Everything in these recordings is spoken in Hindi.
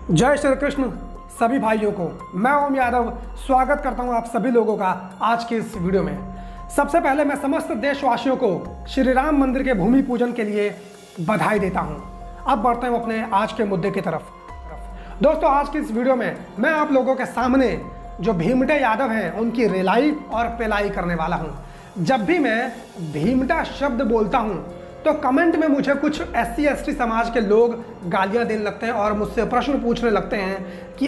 जय श्री कृष्ण सभी भाइयों को। मैं ओम यादव स्वागत करता हूं आप सभी लोगों का आज के इस वीडियो में। सबसे पहले मैं समस्त देशवासियों को श्री राम मंदिर के भूमि पूजन के लिए बधाई देता हूं। अब बढ़ते हैं अपने आज के मुद्दे की तरफ। दोस्तों, आज की इस वीडियो में मैं आप लोगों के सामने जो भीमटे यादव हैं उनकी रिलाई और पेलाई करने वाला हूँ। जब भी मैं भीमटा शब्द बोलता हूँ तो कमेंट में मुझे कुछ SC ST समाज के लोग गालियां देने लगते हैं और मुझसे प्रश्न पूछने लगते हैं कि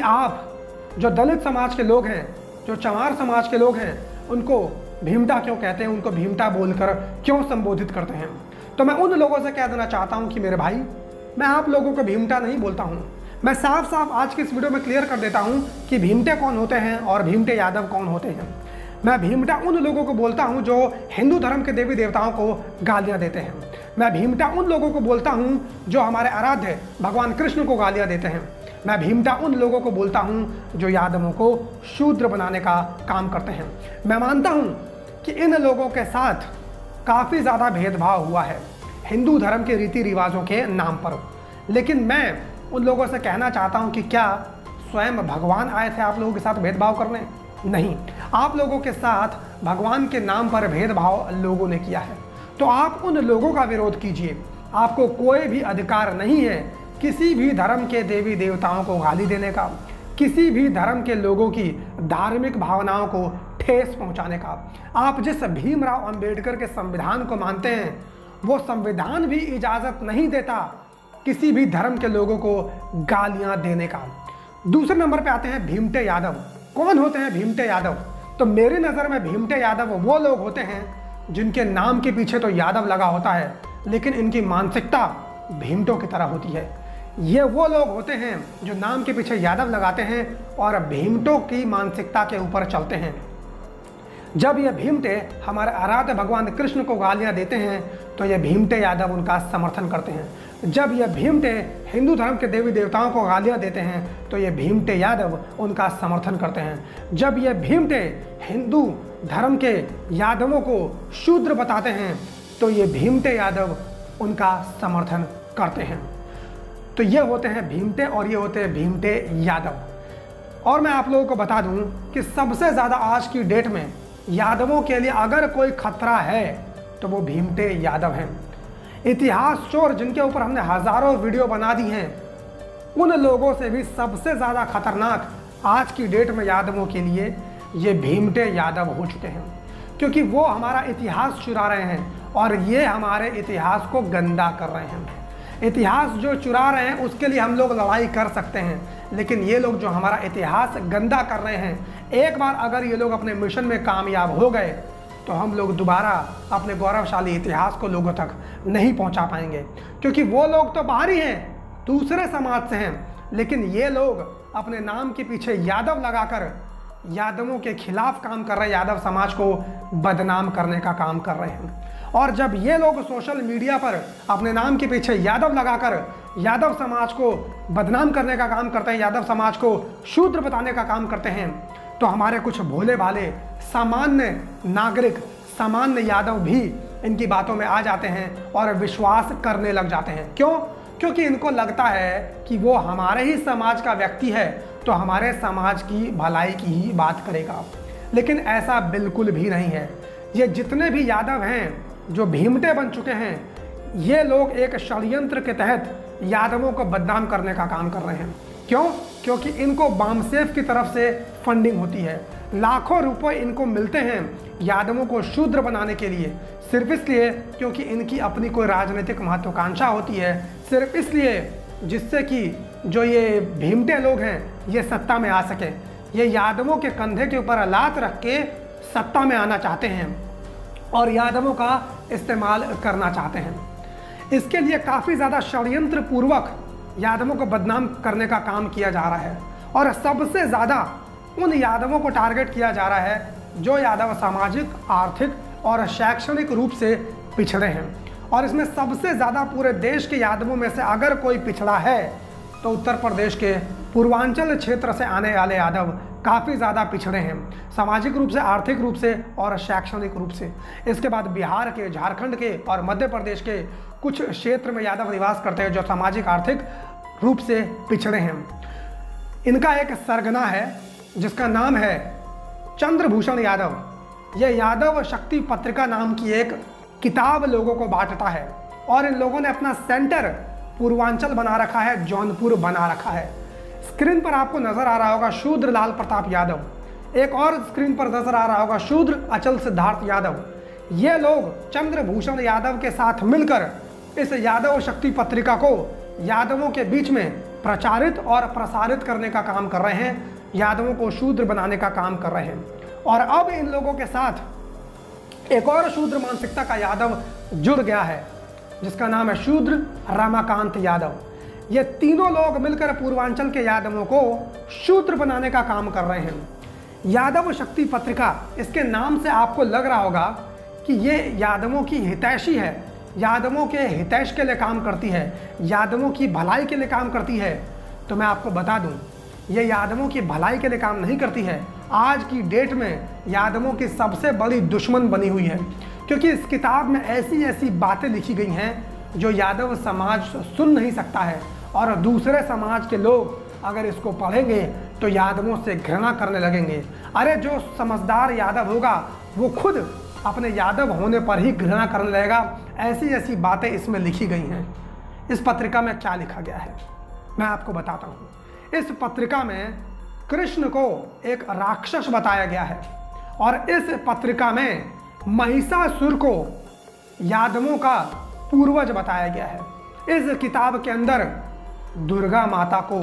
आप जो दलित समाज के लोग हैं, जो चमार समाज के लोग हैं, उनको भीमटा क्यों कहते हैं, उनको भीमटा बोलकर क्यों संबोधित करते हैं। तो मैं उन लोगों से कह देना चाहता हूं कि मेरे भाई, मैं आप लोगों को भीमटा नहीं बोलता हूं। मैं साफ साफ आज की इस वीडियो में क्लियर कर देता हूं कि भीमटे कौन होते हैं और भीमटे यादव कौन होते हैं। मैं भीमटा उन लोगों को बोलता हूं जो हिंदू धर्म के देवी देवताओं को गालियां देते हैं। मैं भीमटा उन लोगों को बोलता हूं जो हमारे आराध्य भगवान कृष्ण को गालियां देते हैं। मैं भीमटा उन लोगों को बोलता हूं जो यादवों को शूद्र बनाने का काम करते हैं। मैं मानता हूं कि इन लोगों के साथ काफ़ी ज़्यादा भेदभाव हुआ है हिंदू धर्म के रीति रिवाजों के नाम पर, लेकिन मैं उन लोगों से कहना चाहता हूं कि क्या स्वयं भगवान आए थे आप लोगों के साथ भेदभाव करने? नहीं, आप लोगों के साथ भगवान के नाम पर भेदभाव लोगों ने किया है। तो आप उन लोगों का विरोध कीजिए। आपको कोई भी अधिकार नहीं है किसी भी धर्म के देवी देवताओं को गाली देने का, किसी भी धर्म के लोगों की धार्मिक भावनाओं को ठेस पहुंचाने का। आप जिस भीमराव अंबेडकर के संविधान को मानते हैं, वो संविधान भी इजाज़त नहीं देता किसी भी धर्म के लोगों को गालियां देने का। दूसरे नंबर पे आते हैं भीमटे यादव। कौन होते हैं भीमटे यादव? तो मेरी नज़र में भीमटे यादव वो लोग होते हैं जिनके नाम के पीछे तो यादव लगा होता है, लेकिन इनकी मानसिकता भीमटों की तरह होती है। ये वो लोग होते हैं जो नाम के पीछे यादव लगाते हैं और भीमटों की मानसिकता के ऊपर चलते हैं। जब ये भीमटे हमारे आराध्य भगवान कृष्ण को गालियां देते हैं तो ये भीमटे यादव उनका समर्थन करते हैं। जब ये भीमटे हिंदू धर्म के देवी देवताओं को गालियां देते हैं तो ये भीमटे यादव उनका समर्थन करते हैं। जब ये भीमटे हिंदू धर्म के यादवों को शूद्र बताते हैं तो ये भीमटे यादव उनका समर्थन करते हैं। तो ये होते हैं भीमटे और ये होते हैं भीमटे यादव। और मैं आप लोगों को बता दूं कि सबसे ज़्यादा आज की डेट में यादवों के लिए अगर कोई खतरा है तो वो भीमटे यादव हैं। इतिहास चोर जिनके ऊपर हमने हज़ारों वीडियो बना दी हैं, उन लोगों से भी सबसे ज़्यादा खतरनाक आज की डेट में यादवों के लिए ये भीमटे यादव हो चुके हैं, क्योंकि वो हमारा इतिहास चुरा रहे हैं और ये हमारे इतिहास को गंदा कर रहे हैं। इतिहास जो चुरा रहे हैं उसके लिए हम लोग लड़ाई कर सकते हैं, लेकिन ये लोग जो हमारा इतिहास गंदा कर रहे हैं, एक बार अगर ये लोग अपने मिशन में कामयाब हो गए तो हम लोग दोबारा अपने गौरवशाली इतिहास को लोगों तक नहीं पहुंचा पाएंगे, क्योंकि वो लोग तो बाहरी हैं, दूसरे समाज से हैं, लेकिन ये लोग अपने नाम के पीछे यादव लगाकर यादवों के खिलाफ काम कर रहे हैं, यादव समाज को बदनाम करने का काम कर रहे हैं। और जब ये लोग सोशल मीडिया पर अपने नाम के पीछे यादव लगाकर यादव समाज को बदनाम करने का काम करते हैं, यादव समाज को शूद्र बताने का काम करते हैं, तो हमारे कुछ भोले भाले सामान्य नागरिक, सामान्य यादव भी इनकी बातों में आ जाते हैं और विश्वास करने लग जाते हैं। क्यों? क्योंकि इनको लगता है कि वो हमारे ही समाज का व्यक्ति है तो हमारे समाज की भलाई की ही बात करेगा, लेकिन ऐसा बिल्कुल भी नहीं है। ये जितने भी यादव हैं जो भीमटे बन चुके हैं, ये लोग एक षड्यंत्र के तहत यादवों को बदनाम करने का काम कर रहे हैं। क्यों? क्योंकि इनको बामसेफ की तरफ से फंडिंग होती है, लाखों रुपए इनको मिलते हैं यादवों को शूद्र बनाने के लिए, सिर्फ इसलिए क्योंकि इनकी अपनी कोई राजनीतिक महत्वाकांक्षा होती है, सिर्फ इसलिए जिससे कि जो ये भीमटे लोग हैं ये सत्ता में आ सके। ये यादवों के कंधे के ऊपर लात रख के सत्ता में आना चाहते हैं और यादवों का इस्तेमाल करना चाहते हैं। इसके लिए काफ़ी ज़्यादा षड्यंत्र पूर्वक यादवों को बदनाम करने का काम किया जा रहा है और सबसे ज़्यादा उन यादवों को टारगेट किया जा रहा है जो यादव सामाजिक, आर्थिक और शैक्षणिक रूप से पिछड़े हैं। और इसमें सबसे ज़्यादा पूरे देश के यादवों में से अगर कोई पिछड़ा है तो उत्तर प्रदेश के पूर्वांचल क्षेत्र से आने वाले यादव काफ़ी ज़्यादा पिछड़े हैं, सामाजिक रूप से, आर्थिक रूप से और शैक्षणिक रूप से। इसके बाद बिहार के, झारखंड के और मध्य प्रदेश के कुछ क्षेत्र में यादव निवास करते हैं जो सामाजिक, आर्थिक रूप से पिछड़े हैं। इनका एक सरगना है जिसका नाम है चंद्रभूषण यादव। यह यादव शक्ति पत्रिका नाम की एक किताब लोगों को बांटता है और इन लोगों ने अपना सेंटर पूर्वांचल बना रखा है, जौनपुर बना रखा है। स्क्रीन पर आपको नजर आ रहा होगा शूद्र लाल प्रताप यादव, एक और स्क्रीन पर नजर आ रहा होगा शूद्र अचल सिद्धार्थ यादव। ये लोग चंद्रभूषण यादव के साथ मिलकर इस यादव शक्ति पत्रिका को यादवों के बीच में प्रचारित और प्रसारित करने का काम कर रहे हैं, यादवों को शूद्र बनाने का काम कर रहे हैं। और अब इन लोगों के साथ एक और शूद्र मानसिकता का यादव जुड़ गया है जिसका नाम है शूद्र रमाकांत यादव। ये तीनों लोग मिलकर पूर्वांचल के यादवों को शूद्र बनाने का काम कर रहे हैं। यादव शक्ति पत्रिका, इसके नाम से आपको लग रहा होगा कि ये यादवों की हितैषी है, यादवों के हितैष के लिए काम करती है, यादवों की भलाई के लिए काम करती है। तो मैं आपको बता दूं, ये यादवों की भलाई के लिए काम नहीं करती है। आज की डेट में यादवों की सबसे बड़ी दुश्मन बनी हुई है, क्योंकि इस किताब में ऐसी ऐसी बातें लिखी गई हैं जो यादव समाज सुन नहीं सकता है, और दूसरे समाज के लोग अगर इसको पढ़ेंगे तो यादवों से घृणा करने लगेंगे। अरे जो समझदार यादव होगा वो खुद अपने यादव होने पर ही घृणा करने लगेगा। ऐसी ऐसी बातें इसमें लिखी गई हैं। इस पत्रिका में क्या लिखा गया है मैं आपको बताता हूँ। इस पत्रिका में कृष्ण को एक राक्षस बताया गया है और इस पत्रिका में महिषासुर को यादवों का पूर्वज बताया गया है। इस किताब के अंदर दुर्गा माता को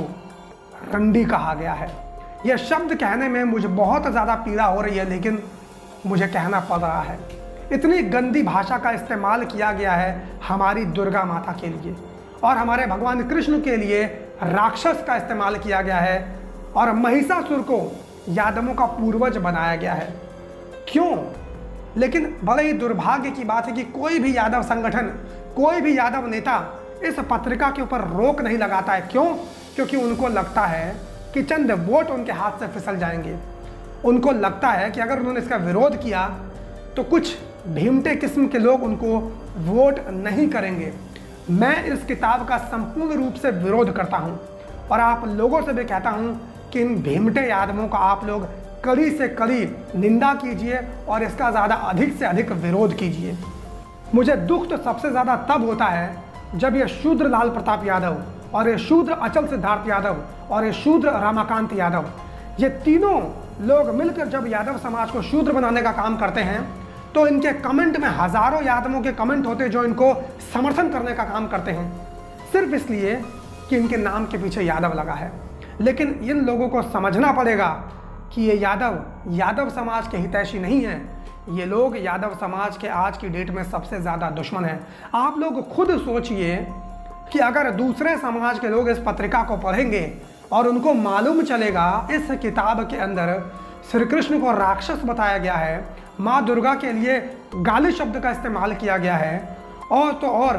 रंडी कहा गया है। यह शब्द कहने में मुझे बहुत ज़्यादा पीड़ा हो रही है, लेकिन मुझे कहना पड़ रहा है। इतनी गंदी भाषा का इस्तेमाल किया गया है हमारी दुर्गा माता के लिए, और हमारे भगवान कृष्ण के लिए राक्षस का इस्तेमाल किया गया है, और महिषासुर को यादवों का पूर्वज बनाया गया है। क्यों? लेकिन बड़े ही दुर्भाग्य की बात है कि कोई भी यादव संगठन, कोई भी यादव नेता इस पत्रिका के ऊपर रोक नहीं लगाता है। क्यों? क्योंकि उनको लगता है कि चंद वोट उनके हाथ से फिसल जाएंगे। उनको लगता है कि अगर उन्होंने इसका विरोध किया तो कुछ भीमटे किस्म के लोग उनको वोट नहीं करेंगे। मैं इस किताब का संपूर्ण रूप से विरोध करता हूं, और आप लोगों से भी कहता हूं कि इन भीमटे यादवों का आप लोग कड़ी से कड़ी निंदा कीजिए और इसका अधिक से अधिक विरोध कीजिए। मुझे दुख तो सबसे ज़्यादा तब होता है जब ये शूद्र लाल प्रताप यादव और ये शूद्र अचल सिद्धार्थ यादव और ये शूद्र रमाकांत यादव, ये तीनों लोग मिलकर जब यादव समाज को शूद्र बनाने का काम करते हैं तो इनके कमेंट में हजारों यादवों के कमेंट होते हैं जो इनको समर्थन करने का काम करते हैं, सिर्फ इसलिए कि इनके नाम के पीछे यादव लगा है। लेकिन इन लोगों को समझना पड़ेगा कि ये यादव समाज के हितैषी नहीं है। ये लोग यादव समाज के आज की डेट में सबसे ज़्यादा दुश्मन हैं। आप लोग खुद सोचिए कि अगर दूसरे समाज के लोग इस पत्रिका को पढ़ेंगे और उनको मालूम चलेगा इस किताब के अंदर श्री कृष्ण को राक्षस बताया गया है, माँ दुर्गा के लिए गाली शब्द का इस्तेमाल किया गया है, और तो और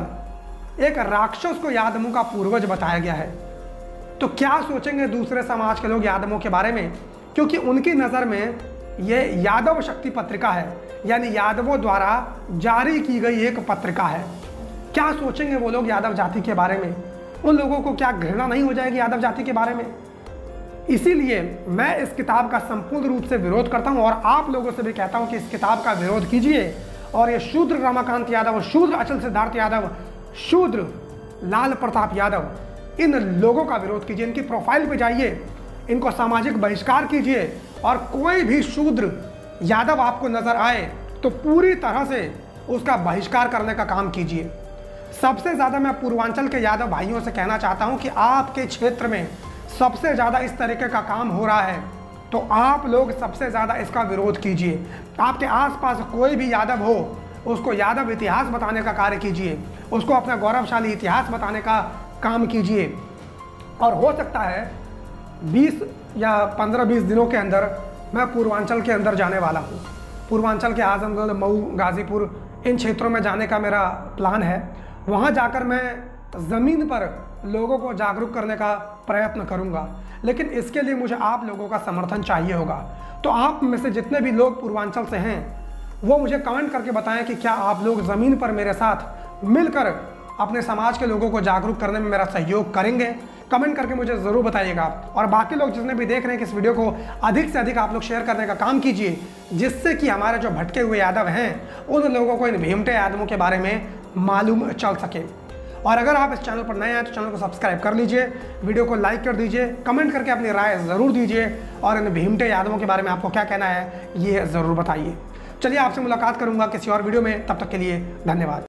एक राक्षस को यादवों का पूर्वज बताया गया है, तो क्या सोचेंगे दूसरे समाज के लोग यादवों के बारे में? क्योंकि उनकी नज़र में ये यादव शक्ति पत्रिका है, यानी यादवों द्वारा जारी की गई एक पत्रिका है। क्या सोचेंगे वो लोग यादव जाति के बारे में? उन लोगों को क्या घृणा नहीं हो जाएगी यादव जाति के बारे में? इसीलिए मैं इस किताब का संपूर्ण रूप से विरोध करता हूं, और आप लोगों से भी कहता हूं कि इस किताब का विरोध कीजिए और ये शूद्र रमाकांत यादव, शूद्र अचल सिद्धार्थ यादव, शूद्र लाल प्रताप यादव, इन लोगों का विरोध कीजिए। इनकी प्रोफाइल पे जाइए, इनको सामाजिक बहिष्कार कीजिए, और कोई भी शूद्र यादव आपको नजर आए तो पूरी तरह से उसका बहिष्कार करने का काम कीजिए। सबसे ज़्यादा मैं पूर्वांचल के यादव भाइयों से कहना चाहता हूं कि आपके क्षेत्र में सबसे ज़्यादा इस तरीके का काम हो रहा है, तो आप लोग सबसे ज़्यादा इसका विरोध कीजिए। आपके आसपास कोई भी यादव हो, उसको यादव इतिहास बताने का कार्य कीजिए, उसको अपना गौरवशाली इतिहास बताने का काम कीजिए। और हो सकता है 20 या 15-20 दिनों के अंदर मैं पूर्वांचल के अंदर जाने वाला हूँ। पूर्वांचल के आजमगढ़, मऊ, गाज़ीपुर, इन क्षेत्रों में जाने का मेरा प्लान है। वहाँ जाकर मैं ज़मीन पर लोगों को जागरूक करने का प्रयत्न करूँगा, लेकिन इसके लिए मुझे आप लोगों का समर्थन चाहिए होगा। तो आप में से जितने भी लोग पूर्वांचल से हैं वो मुझे कमेंट करके बताएं कि क्या आप लोग ज़मीन पर मेरे साथ मिलकर अपने समाज के लोगों को जागरूक करने में मेरा सहयोग करेंगे। कमेंट करके मुझे ज़रूर बताइएगा। और बाकी लोग जितने भी देख रहे हैं कि इस वीडियो को अधिक से अधिक आप लोग शेयर करने का काम कीजिए, जिससे कि हमारे जो भटके हुए यादव हैं उन लोगों को इन भीमटे यादवों के बारे में मालूम चल सके। और अगर आप इस चैनल पर नए हैं तो चैनल को सब्सक्राइब कर लीजिए, वीडियो को लाइक कर दीजिए, कमेंट करके अपनी राय ज़रूर दीजिए और इन भीमटे यादवों के बारे में आपको क्या कहना है ये ज़रूर बताइए। चलिए आपसे मुलाकात करूंगा किसी और वीडियो में, तब तक के लिए धन्यवाद।